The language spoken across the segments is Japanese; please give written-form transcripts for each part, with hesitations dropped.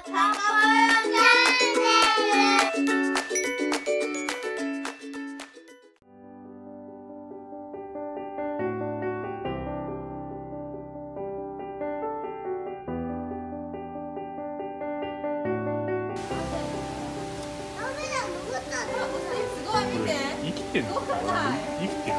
生きてるの？生きてる。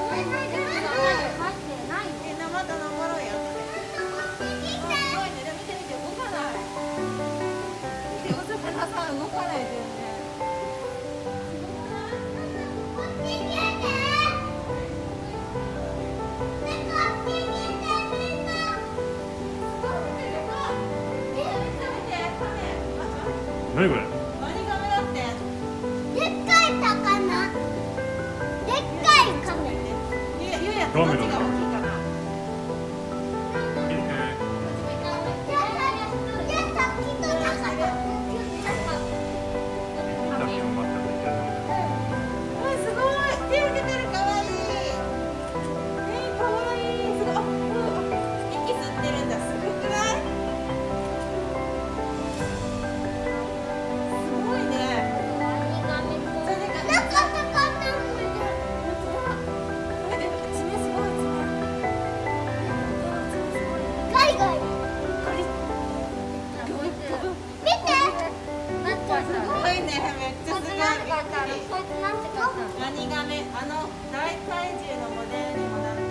また登ろうよ。すごいね。見て見て動かない。見てお魚さん動かない全然。 何これ？ ワニガメだって。 でっかい魚。でっかいカメ。 ゆうやとどっちが大きいかな。すごい。手受けてるかわいい。かわいい。すごい。息吸ってるんだ。すごくない？すごいね。ワニガメ、大体重のモデルにもなって